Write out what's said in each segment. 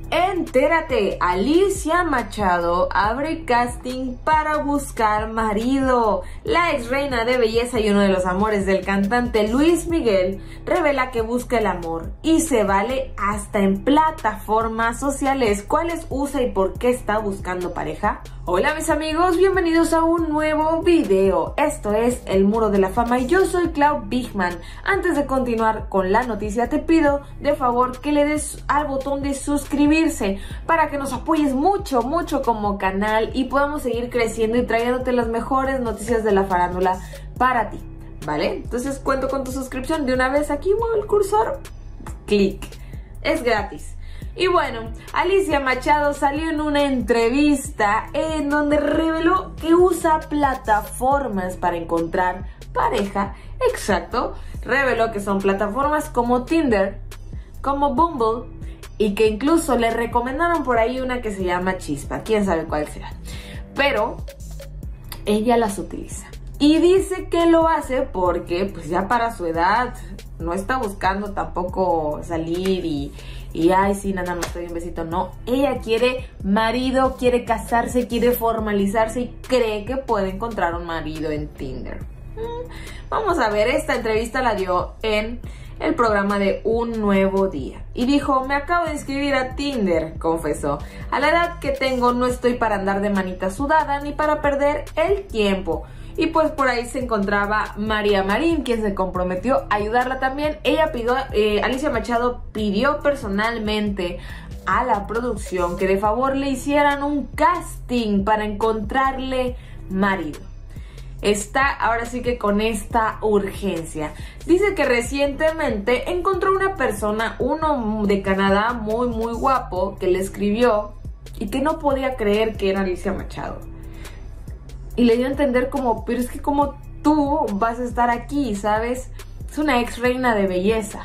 Entérate, Alicia Machado abre casting para buscar marido. La ex reina de belleza y uno de los amores del cantante Luis Miguel revela que busca el amor y se vale hasta en plataformas sociales. ¿Cuáles usa y por qué está buscando pareja? Hola mis amigos, bienvenidos a un nuevo video. Esto es El Muro de la Fama y yo soy Clau Bigman. Antes de continuar con la noticia te pido de favor que le des al botón de suscribirse para que nos apoyes mucho como canal y podamos seguir creciendo y trayéndote las mejores noticias de la farándula para ti, ¿vale? Entonces cuento con tu suscripción de una vez. Aquí muevo el cursor, clic, es gratis. Y bueno, Alicia Machado salió en una entrevista en donde reveló que usa plataformas para encontrar pareja. Exacto, reveló que son plataformas como Tinder, como Bumble, y que incluso le recomendaron por ahí una que se llama Chispa, quién sabe cuál será. Pero ella las utiliza y dice que lo hace porque pues ya para su edad no está buscando tampoco salir y ay sí, nada más estoy un besito. No, ella quiere marido, quiere casarse, quiere formalizarse y cree que puede encontrar un marido en Tinder. Vamos a ver, esta entrevista la dio en el programa de Un Nuevo Día y dijo: me acabo de inscribir a Tinder, confesó. A la edad que tengo no estoy para andar de manita sudada ni para perder el tiempo. Y pues por ahí se encontraba María Marín, quien se comprometió a ayudarla también. Ella pidió, Alicia Machado pidió personalmente a la producción que de favor le hicieran un casting para encontrarle marido. Está ahora sí que con esta urgencia. Dice que recientemente encontró una persona, uno de Canadá muy guapo, que le escribió y que no podía creer que era Alicia Machado. Y le dio a entender como, pero es que como tú vas a estar aquí, ¿sabes? Es una ex reina de belleza.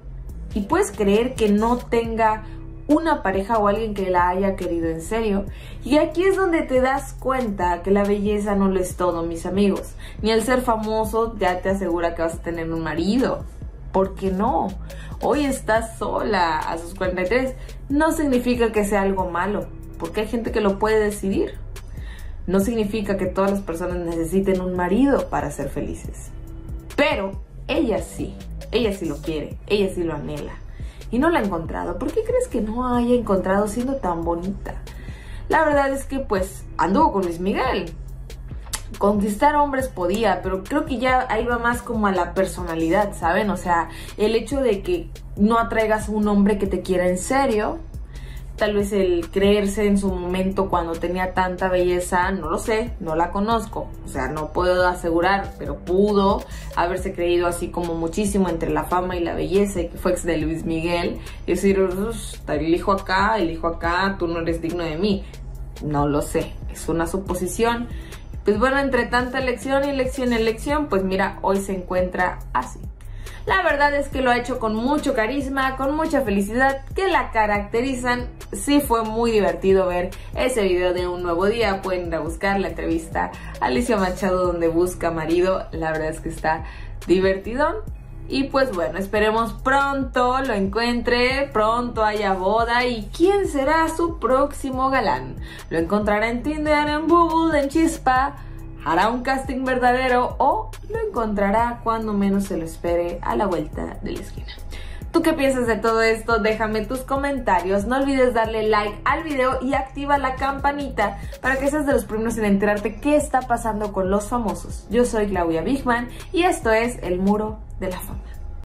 Y puedes creer que no tenga una pareja o alguien que la haya querido en serio. Y aquí es donde te das cuenta que la belleza no lo es todo, mis amigos. Ni el ser famoso ya te asegura que vas a tener un marido. ¿Por qué no? Hoy estás sola a sus 43. No significa que sea algo malo, porque hay gente que lo puede decidir. No significa que todas las personas necesiten un marido para ser felices. Pero ella sí lo quiere, ella sí lo anhela. Y no la ha encontrado. ¿Por qué crees que no haya encontrado siendo tan bonita? La verdad es que pues anduvo con Luis Miguel. Conquistar hombres podía, pero creo que ya ahí va más como a la personalidad, ¿saben? O sea, el hecho de que no atraigas a un hombre que te quiera en serio. Tal vez el creerse en su momento cuando tenía tanta belleza, no lo sé, no la conozco. O sea, no puedo asegurar, pero pudo haberse creído así como muchísimo entre la fama y la belleza y que fue ex de Luis Miguel. Y decir, elijo acá, tú no eres digno de mí. No lo sé, es una suposición. Pues bueno, entre tanta elección y elección, pues mira, hoy se encuentra así. La verdad es que lo ha hecho con mucho carisma, con mucha felicidad que la caracterizan. Sí fue muy divertido ver ese video de Un Nuevo Día. Pueden ir a buscar la entrevista a Alicia Machado donde busca marido. La verdad es que está divertidón. Y pues bueno, esperemos pronto lo encuentre, pronto haya boda. ¿Y quién será su próximo galán? ¿Lo encontrará en Tinder, en Bumble, en Chispa? ¿Hará un casting verdadero o lo encontrará cuando menos se lo espere a la vuelta de la esquina? ¿Tú qué piensas de todo esto? Déjame tus comentarios. No olvides darle like al video y activa la campanita para que seas de los primeros en enterarte qué está pasando con los famosos. Yo soy Claudia Bigman y esto es El Muro de la Fama.